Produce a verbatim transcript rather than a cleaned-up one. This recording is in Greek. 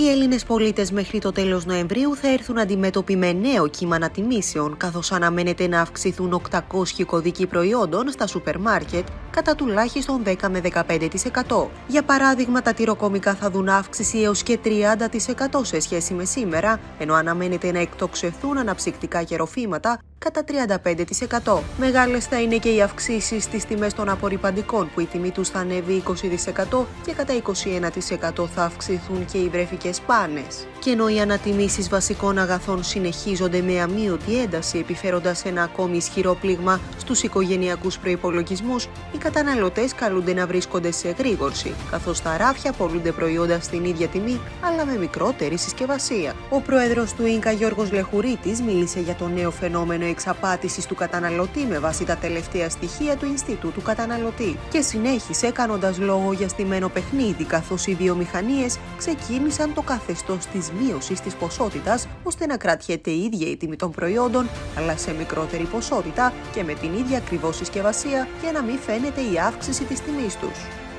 Οι Έλληνες πολίτες μέχρι το τέλος Νοεμβρίου θα έρθουν αντιμέτωποι με νέο κύμα ανατιμήσεων, καθώς αναμένεται να αυξηθούν οκτακόσιοι κωδικοί προϊόντων στα σούπερ μάρκετ κατά τουλάχιστον δέκα με δεκαπέντε τοις εκατό. Για παράδειγμα, τα τυροκομικά θα δουν αύξηση έως και τριάντα τοις εκατό σε σχέση με σήμερα, ενώ αναμένεται να εκτοξευθούν αναψυκτικά και ροφήματα κατά τριάντα πέντε τοις εκατό. Μεγάλες θα είναι και οι αυξήσεις στις τιμές των απορρυπαντικών, που η τιμή τους θα ανέβει είκοσι τοις εκατό και κατά είκοσι ένα τοις εκατό θα αυξηθούν και οι βρέφικες πάνες. Και ενώ οι ανατιμήσεις βασικών αγαθών συνεχίζονται με αμύωτη ένταση, επιφέροντας ένα ακόμη ισχυρό πλήγμα στους οικογενειακούς προϋπολογισμούς, οι καταναλωτές καλούνται να βρίσκονται σε εγρήγορση, καθώς στα ράφια πωλούνται προϊόντα στην ίδια τιμή, αλλά με μικρότερη συσκευασία. Ο πρόεδρος του Ίνκα, Γιώργος Λεχουρίτης, μίλησε για το νέο φαινόμενο εξαπάτησης του καταναλωτή με βάση τα τελευταία στοιχεία του Ινστιτούτου Καταναλωτή και συνέχισε κάνοντας λόγο για στημένο παιχνίδι, καθώς οι βιομηχανίες ξεκίνησαν το καθεστώς της μείωσης της ποσότητας, ώστε να κρατιέται η ίδια η τιμή των προϊόντων, αλλά σε μικρότερη ποσότητα και με την ίδια ακριβώς συσκευασία, για να μην φαίνεται η αύξηση της τιμής τους.